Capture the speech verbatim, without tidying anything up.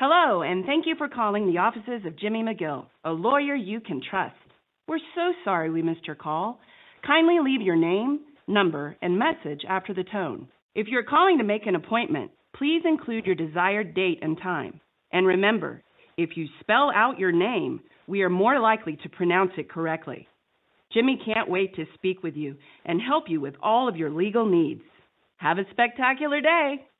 Hello, and thank you for calling the offices of Jimmy McGill, a lawyer you can trust. We're so sorry we missed your call. Kindly leave your name, number, and message after the tone. If you're calling to make an appointment, please include your desired date and time. And remember, if you spell out your name, we are more likely to pronounce it correctly. Jimmy can't wait to speak with you and help you with all of your legal needs. Have a spectacular day.